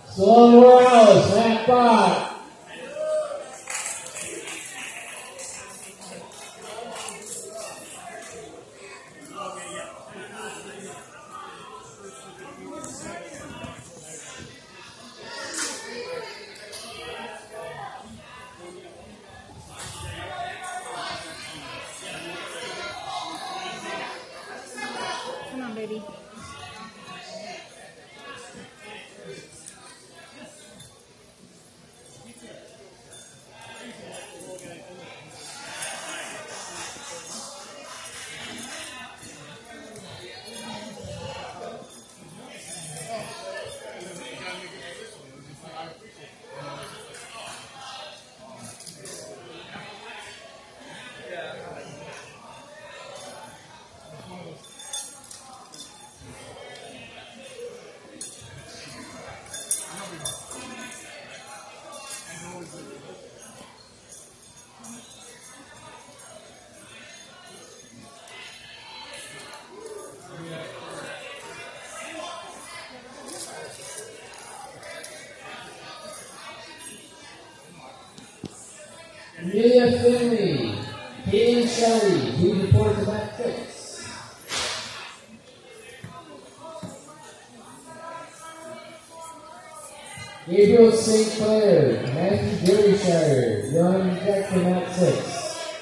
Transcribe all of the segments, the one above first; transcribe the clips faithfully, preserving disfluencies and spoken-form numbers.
Slow Morales, stand by. Come on, baby. Amelia Finley, Katie Shelley, who reported to that six. Gabriel Saint Clair, Matthew Derryshire, young Jack from that six.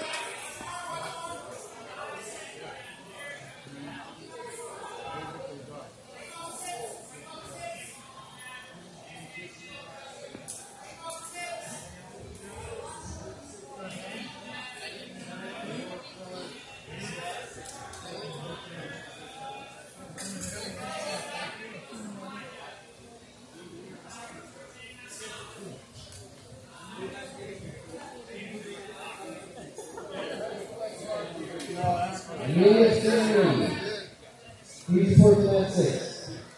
Amelia Finley, who reported to that six.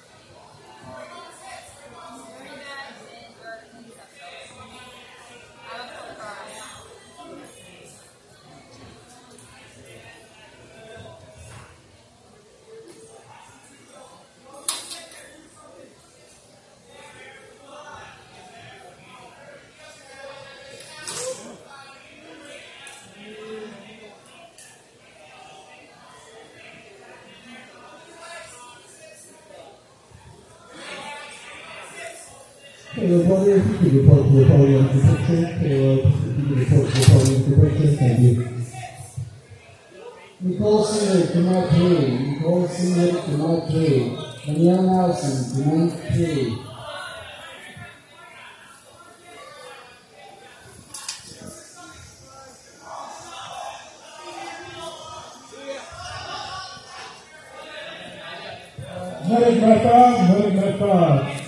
Caleb Warrior, if you could report to the podium for picture. Caleb, if you could report to the podium for picture. Thank you. Nicole Singer, to my three. Nicole Singer, to my three. Danielle Nelson, to my three. Medic Method, Medic Method.